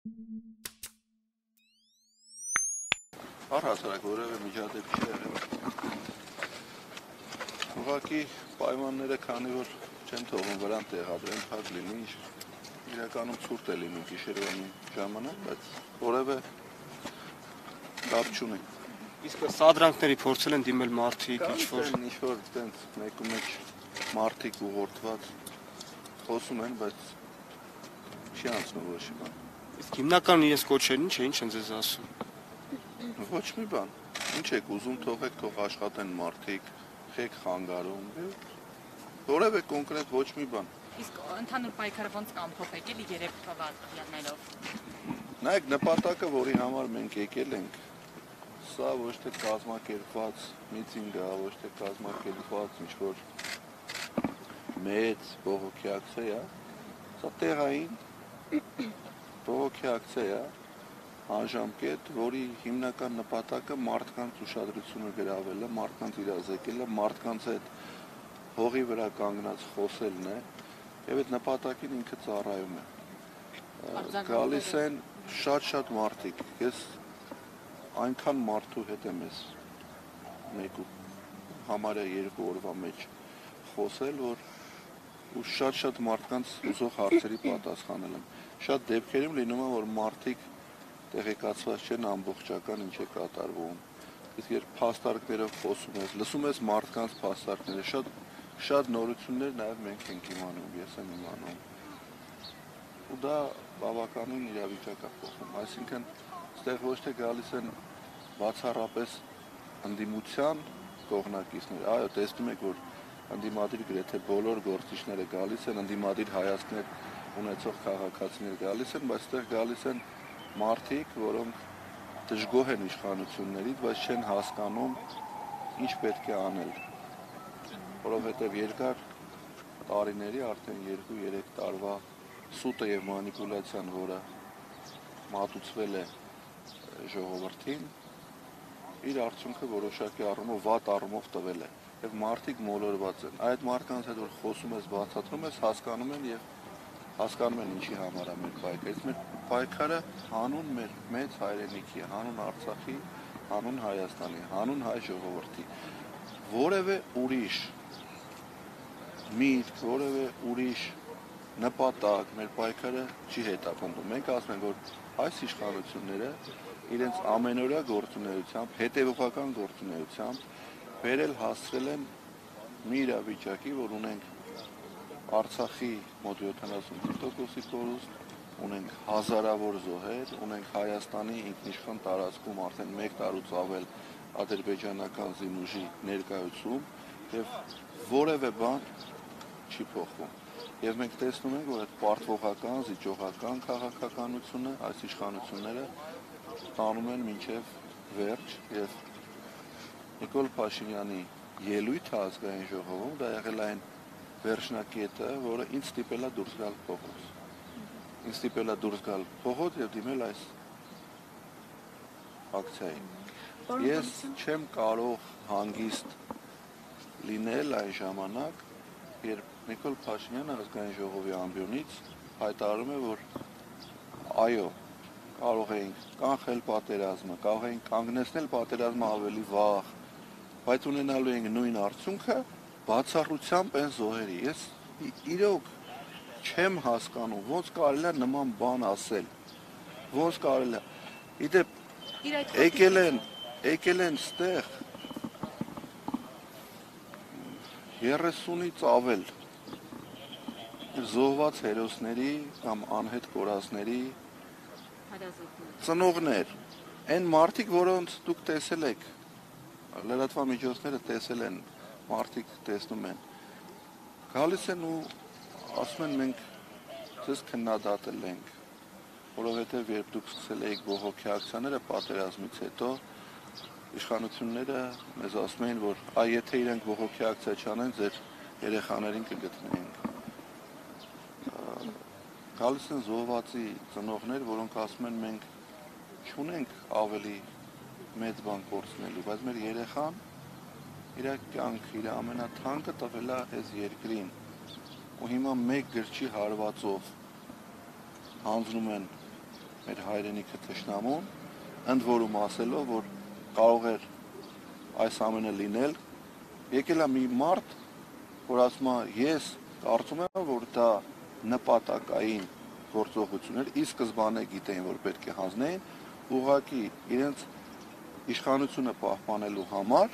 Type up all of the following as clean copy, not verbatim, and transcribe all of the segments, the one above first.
Առհասարակ որևէ միջադեպ չի եղել։ Ուղղակի պայմանները, քանի որ չեն թողում վրան տեղադրեն, փակ լինի, իրականում ցուրտ է լինում գիշերվա ժամանակ, բայց որևէ կապ չունի։ Իսկ սադրանքների փորձել են դիմել մարդիկ, ինչ-որ տենց մեկու մեջ մարդիկ ուղղորդված խոսում են, բայց չի անցնում ոչ մի բան։ Իսկ հիմնական իրենց կոչերն ինչ են ձեզ ասում։ Ոչ մի բան։ Ինչ եք ուզում, թողեք, թող աշխատեն մարդիկ, եք խանգարում։ Որևէ կոնկրետ ոչ մի բան։ Իսկ ընդհանուր պայքարը ոնց կամփոփեք էլի երևակայելով։ Նայեք, նպատակը, որի համար մենք եկել ենք, սա ոչ թե կազմակերպված միցինգ է, ոչ թե կազմակերպված ինչ-որ մեծ բողոքի ակցիա է, սա տեղային բողոքի ակցիա է, անժամկետ, որի հիմնական նպատակը մարդկանց ուշադրությունը գրավելը, մարդկանց իրազեկելը, մարդկանց հետ հողի վրա կանգնած խոսելն է, եւ այդ նպատակին ինքը ծառայում է։ Գալիս են շատ մարդիկ, ես այնքան մարդու հետ եմ մեկ ու համարյա 2 օրվա մեջ խոսել, որ ու շատ մարդկանց ուզող հարցերի պատասխանել եմ։ Շատ դեպքերում լինում է, որ մարդիկ տեղեկացված չեն ամբողջական ինչ է կատարվում։ Իսկ երբ փաստարկներով խոսում ես, լսում ես մարդկանց փաստարկները, շատ նորություններ նաև մենք ենք իմանում, ես եմ իմանում։ Ու դա բավականին իրավիճակ է փոխում, այսինքն այստեղ ոչ թե գալիս են բացառապես ընդդիմության կողմնակիցներ, այո, տեսնում եք, որ ընդդիմադիր գրեթե բոլոր գործիչները գալիս են, ընդդիմադիր հայացքներ ունեցող քաղաքացիներ գալիս են, բայց այստեղ գալիս են մարդիկ, որոնք դժգոհ են իշխանություններից, բայց չեն հասկանում ինչ պետք է անել, որովհետև երկար տարիների, արդեն 2-3 տարվա սուտը եւ մանիպուլյացիան, որը մատուցվել է ժողովրդին, իր արդյունքը որոշակի առումով վատ առումով տվել է եւ մարդիկ մոլորված են։ Այդ մարդկանց հետ որ խոսում ես, բացատրում ես, հասկանում են ինչի համար է մեր պայքարը։ Մեր պայքարը հանուն մեր մեծ հայրենիքի, հանուն Արցախի, հանուն Հայաստանի, հանուն հայ ժողովրդի։ Որևէ ուրիշ միտք, որևէ ուրիշ նպատակ մեր պայքարը չի հետապնդում։ Մենք ասում ենք, որ այս իշխանությունները իրենց ամենօրյա գործունեությամբ, հետևողական գործունեությամբ վերել հասցրել են մի իրավիճակի, որ ունենք Արցախի մոտ 75%-ի կորուստ, ունենք հազարավոր զոհեր, ունենք Հայաստանի ինքնիշխան տարածքում արդեն 1 տարուց ավել ադրբեջանական զինուժի ներկայություն եւ որևէ բան չի փոխվում։ Եվ մենք տեսնում ենք, որ այդ պարտվողական, զիջողական քաղաքականությունը, այս իշխանությունները տանում են մինչև վերջ եւ Նիկոլ Փաշինյանի ելույթը ազգային ժողովում դա եղել այն վերջնակետը, որը ինձ ստիպել է դուրս գալ փողոց։ Ինձ ստիպել է դուրս գալ փողոց եւ դիմել այս ակցիային։ Ես չեմ կարող հանգիստ լինել այն ժամանակ, երբ Նիկոլ Փաշինյանը ազգային ժողովի ամբիոնից հայտարարում է, որ այո, կարող էինք կանխել պատերազմը, կարող էինք կանգնեցնել պատերազմը ավելի վաղ, բայց ունենալու ենք նույն արդյունքը բացառությամբ այն զոհերի։ Ես իրոք չեմ հասկանում, ոնց կարելի է նման բան ասել։ Ոնց կարելի է։ Իդեպ եկել են ստեղ 30-ից ավել զոհված հերոսների կամ անհետ կորածների ծնողներ, այն մարդիկ, որոնց դուք տեսել եք, լրատվամիջոցները տեսել են, մարդիկ տեսնում են, գալիս են ու ասում են մենք ձեզ քննադատել ենք, որովհետև երբ դուք սկսել եք բողոքի ակցիաները պատերազմից հետո, իշխանությունները մեզ ասում էին, որ եթե իրենք բողոքի ակցիա չանեն, ձեր երեխաներին կգտնեինք։ Գալիս են զոհվածի ծնողներ, որոնք ասում են մենք չունենք ավելի մեծ բան կորցնելու, բայց մեր երեխան իր կյանքը, իր ամենաթանկը տվել է այս երկրին, ու հիմա մեկ գրչի հարվածով հանձնում են մեր հայրենիքը թշնամուն, ընդ որում ասելով, որ կարող էր այս ամենը լինել, եկել է մի մարդ, որ ասում է, ես կարծում եմ, որ դա նպատակային գործողություն էր, ի սկզբանե գիտեին, որ պետք է հանձնեին, ուղղակի իրենց իշխանությունը պահպանելու համար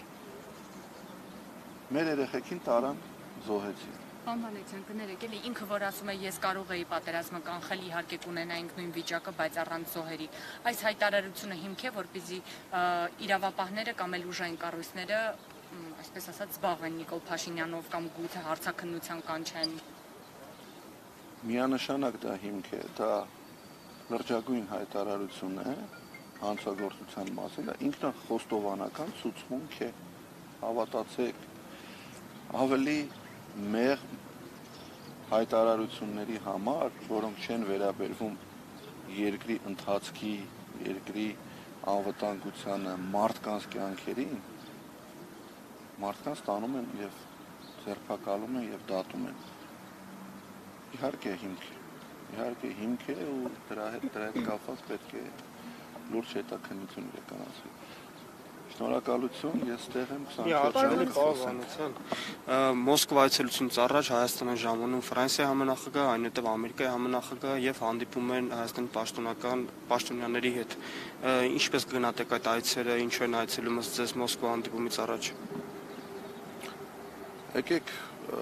մեր երեխեքին տարան զոհեցին։ Պարոն Վանեցյան, կներեք, էլի ինքը որ ասում է ես կարող էի պատերազմը կանխել, իհարկե կունենայինք նույն վիճակը, բայց առանց զոհերի։ Այս հայտարարությունը հիմք է, որպեսզի իրավապահները կամ էլ ուժային կառույցները, այսպես ասած, զբաղվեն Նիկոլ Փաշինյանով կամ գուցե հարցաքննության կանչեն։ Միանշանակ դա հիմք է, դա լրջագույն հայտարարություն է հանցագործության մասին, դա ինքնախոստովանական ցուցմունք է, հավատացեք, ավելի մեղմ հայտարարությունների համար, որոնք չեն վերաբերվում երկրի ընթացքի, երկրի անվտանգությանը, մարդկանց կյանքերին, մարդկանց տանում են եւ ձերբակալում են եւ դատում են։ Իհարկե հիմք է ու դրա հետ կապված պետք է լուրջ հետաքննություն իրականացվի։ Շնորհակալություն, ես ստեղ եմ 24 Վանեցյան։ Մոսկվա այցելությունից առաջ Հայաստան են ժամանում Ֆրանսիայի համանախագահ, այնուհետև Ամերիկայի համանախագահ եւ հանդիպում են Հայաստանի պաշտոնյաների հետ։ Ինչպես կգնահատեք այդ այցերը, ինչու են այցելում ըստ ձեզ Մոսկվա հանդիպումից առաջ։ Եկեք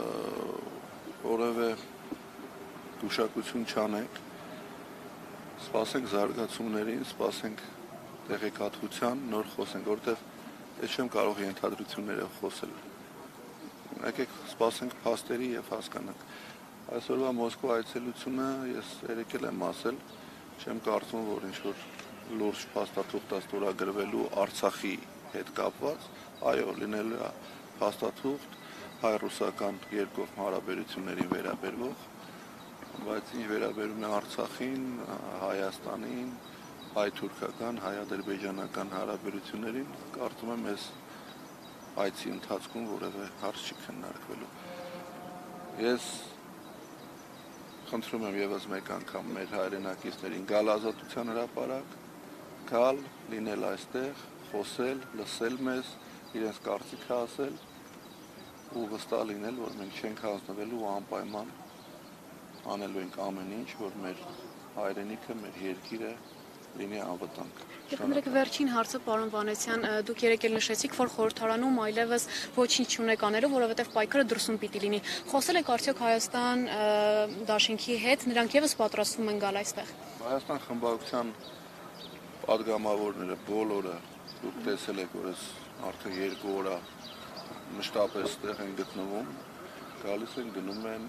որևէ գուշակություն չանենք, սպասենք զարգացումներին, սպասենք տեղեկատվության, նոր խոսենք, որտեղ ես չեմ կարող ենթադրություններով խոսել։ Եկեք սպասենք փաստերի եւ հասկանանք։ Այսօրվա Մոսկվա այցելությունը ես երեկ եմ ասել, չեմ կարծում, որ ինչ-որ լուրջ փաստաթուղթ ստորագրվելու Արցախի հետ կապված, այո, լինելու է փաստաթուղթ հայ-ռուսական երկկողմ հարաբերություններին վերաբերող, բայց ինչ վերաբերում է Արցախին, Հայաստանին, հայ-թուրքական, հայ-ադրբեջանական հարաբերություններին, կարծում եմ ես այցի ընթացքում որևէ հարց չի քննարկվելու։ Ես խնդրում եմ եւս մեկ անգամ մեր հայրենակիցներին գալ Ազատության հրապարակ, գալ, լինել այստեղ, խոսել, լսել մեզ, իրենց կարծիքը ասել ու վստահ լինել, որ մենք չենք հանձնվելու ու անպայման անելու ենք ամեն ինչ, որ մեր հայրենիքը, մեր երկիրը լինի անվտանգ։ Կներեք վերջին հարցը, պարոն Վանեցյան, դուք երեկ էլ նշեցիք, որ խորհրդարանում այլևս ոչինչ չունեք անելու, որովհետև պայքարը դրսում պիտի լինի։ Խոսել եք արդյոք Հայաստան դաշինքի հետ, նրանք եւս պատրաստվում են գալ այստեղ։ Հայաստան խմբակցության падգամավորները բոլորը դուք տեսել եք, որ ես արդեն 2 օր մշտապես տեղ են գտնվում, գալիս են, գնում են։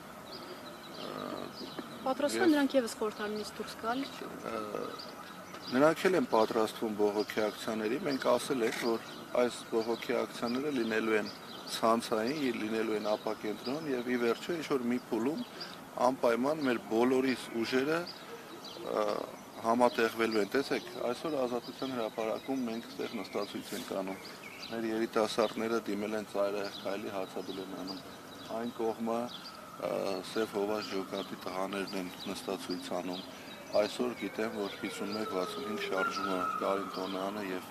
Պատրաստվում են նրանք եւս խորհրդարանից դուրս գալ։ Նրանք էլ են պատրաստվում բողոքի ակցիաների, մենք ասել ենք, որ այս բողոքի ակցիաները լինելու են ցանցային, լինելու են ապակենտրոն եւ ի վերջո ինչ-որ մի փուլում անպայման մեր բոլորիս ուժերը համատեղվելու են։ Տեսեք, այսօր Ազատության հրապարակում մենք այդտեղ նստածույց ենք անում։ Մեր երիտասարդները դիմել են ծայրահեղ քայլի հացադուլ են անում։ Այն կողմը Սև հովազ ջոկատի տղաներն են նստածույց անում։ Այսօր գիտեմ, որ 51-65 շարժումը Կարին Տոնյանը եւ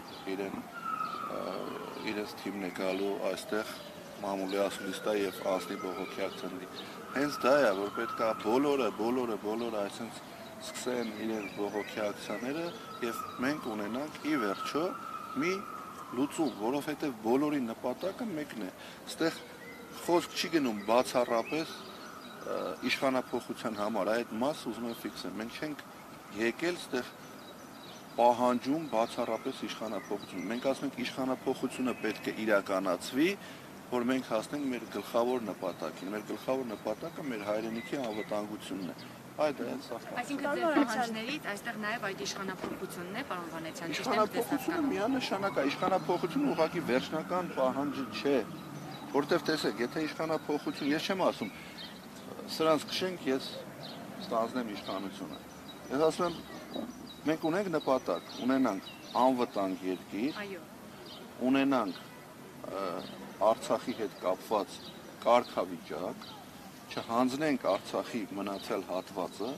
իրենց թիմն է գալու այստեղ մամուլի ասուլիստա եւ անձնի բողոքի ակցիաների։ Հենց դա է, որ պետք է բոլորը այսպես սկսեն իրենց բողոքի ակցիաները եւ մենք ունենանք ի վերջո մի լուծում, որովհետեւ բոլորի նպատակը մեկն է։ Այստեղ խոսք չի գնում բացառապես իշխանափոխության համար, այդ մաս ուզում եմ ֆիքսել։ Մենք չենք եկել այդտեղ պահանջում բացառապես իշխանափոխություն։ Մենք ասում ենք իշխանափոխությունը պետք է իրականացվի, որ մենք հասնենք մեր գլխավոր նպատակին։ Մեր գլխավոր նպատակը մեր հայրենիքի անվտանգությունն է։ Այդ է սա։ Այսինքն ձեր պահանջներից այստեղ նաև այդ իշխանափոխությունն է, պարոն Վանեցյան, ճիշտ եմ Իշխանափոխությունը միանշանակ է, իշխանափոխությունը ուղղակի վերջնական պահանջը չէ, որտեվ տեսեք, եթե իշխանափոխություն, ես չեմ ասում, սրանց քշենք, ես ստանձնեմ իշխանությունը։ Ես ասում եմ, մենք ունենք նպատակ, ունենանք անվտանգ երկիր, Այո։ ունենանք Արցախի հետ կապված կարգավիճակ, չհանձնենք Արցախի մնացյալ հատվածը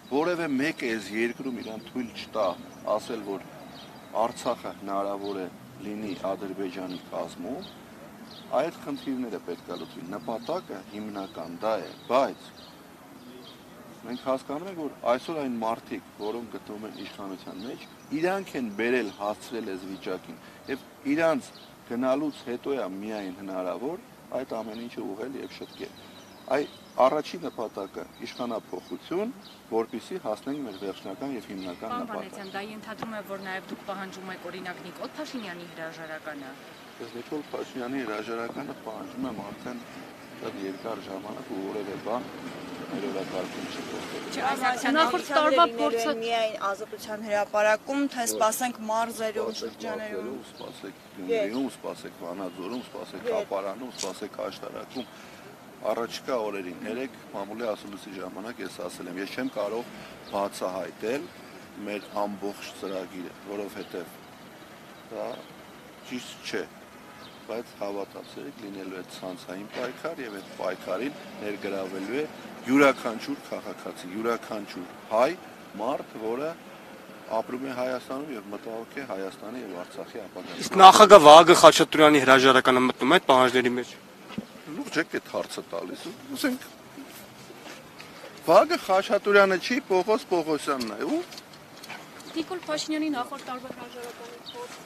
որևէ մեկը այս երկրում իրան թույլ չտա ասել, որ Արցախը հնարավոր է լինի Ադրբեջանի կազմում, այդ խնդիրները պետք է լուծվի։ Նպատակը հիմնական դա է, բայց մենք հասկանում ենք, որ այսօր այն մարդիկ, որոնք գտնվում են իշխանության մեջ, իրանք են բերել հասցրել այս վիճակին, եւ իրանց գնալուց հետո է միայն հնարավոր այդ ամեն ինչը ուղղել եւ շտկել։ Առաջին նպատակը իշխանափոխություն, որպեսզի հասնենք մեր վերջնական եւ հիմնական Պարոն նպատակին։ Վանեցյան, դա ենթադրում է, որ նաև դուք պահանջում եք օրինակ Նիկոլ Փաշինյանի հրաժարականը։ Ես Նիկոլ Փաշինյանի հրաժարականը պահանջում եմ արդեն երկար ժամանակ ու որևէ բան մեր օրակարգում չի Նախորդ տարվա փորձը միայն ազատության հրապարակում, թե սպասենք մարզերում, շրջաներում, սպասեք Գյումրիում, սպասեք Վանաձորում, սպասեք Կապարանում, սպասեք Աշտարակում, առաջիկա օրերին 3 մամուլի ասուլիսի ժամանակ ես ասել եմ, ես չեմ կարող բացահայտել մեր ամբողջ ծրագիրը, որովհետև դա ճիշտ չէ, բայց հավատացեք, լինելու է ցանցային պայքար եւ այդ պայքարին ներգրավելու է յուրաքանչյուր քաղաքացի, յուրաքանչյուր հայ մարդ, որը ապրում է Հայաստանում եւ մտահոգ է Հայաստանի եւ Արցախի ապագան։ Իսկ նախագահ Վահագն Խաչատրյանի հրաժարականը մտնում է այդ պահանջների մեջ։ Լուրջ եք այդ հարցը տալիս, ասենք Վահագն Խաչատրյանը չի, Պողոս Պողոսյանն է, ու Նիկոլ Փաշինյանի նախորդ տարվա հրաժարականի փորձը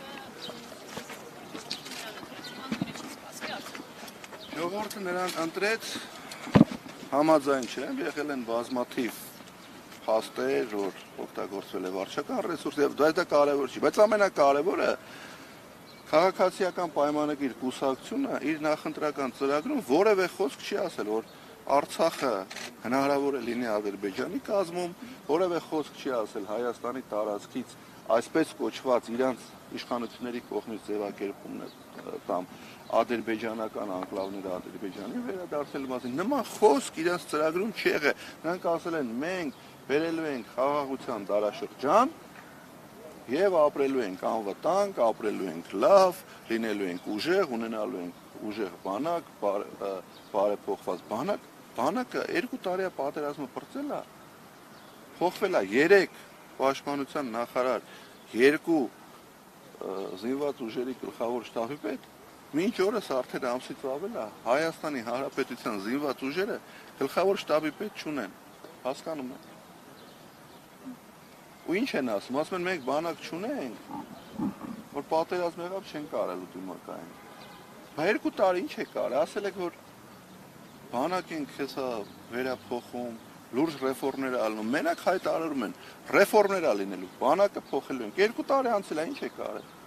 ժողովուրդը նրան ընտրեց, համաձայն չեմ, եղել են բազմաթիվ փաստեր, որ օգտագործվել է վարչական ռեսուրս եւ դա կարեւոր չի, բայց ամենակարևորը քաղաքացիական պայմանագիր կուսակցությունը իր նախընտրական ծրագրում որևէ խոսք չի ասել, որ Արցախը հնարավոր է լինի Ադրբեջանի կազմում, որևէ խոսք չի ասել Հայաստանի տարածքից այսպես կոչված իրանց իշխանությունների կողմից ձևակերպումն է տամ ադրբեջանական անկլավները Ադրբեջանի վերադարձել մասին։ Նման խոսք իրանց ծրագրում չի եղել։ Նրանք ասել են մենք վերելու ենք խաղաղության դարաշրջան եւ ապրելու ենք անվտանգ, ապրելու ենք լավ, լինելու ենք ուժեղ, ունենալու ենք ուժեղ բանակ, բարեփոխված բանակ։ Բանակը 2 տարի է պատերազմը բրծել է, փոխվել է 3 պաշտպանության նախարար, 2 զինված ուժերի գլխավոր շտաբի պետ, մինչ օրս արդեն ամսից ավել է Հայաստանի Հանրապետության զինված ուժերը գլխավոր շտաբի պետ չունեն, հասկանում եք։ Ու ինչ են ասում են մենք բանակ չունենք, որ պատերազմ եղավ չեն կարել դիմակային։ Բայց 2 տարի ինչ է կարել, ասել եք որ բանակ ենք հեսա վերափոխում, լուրջ ռեֆորմներ ալնում, մենակ հայտարարում են, ռեֆորմներ ա լինելու, բանակը փոխելու ենք, 2 տարի անցել է, ինչ է կարել։